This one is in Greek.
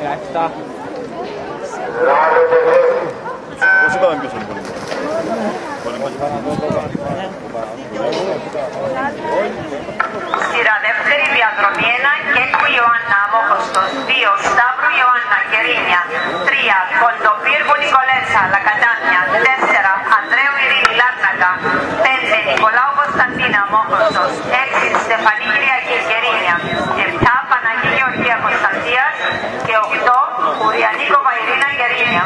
Πώς είπαμε ποιος είναι πολύ. Σειρά δεύτερη, διαδρομή 1, Κέκου Ιωάννα Αμόχωστος, 2, Σταύρου Ιωάννα Κερίνια, 3, Κοντοπύργου Νικολέσα Λακατάνια, 4, Ανδρέου Ειρήνη Λάρνακα, 5, Νικολάου Κωνσταντίνα Αμόχωστος, 6, Στεφανή Κυριακή Κερίνια, 7, Παναγή Γεωργία Κωνσταντίας και 8, Ουριανίκο Βαϊρίνα Κερίνια.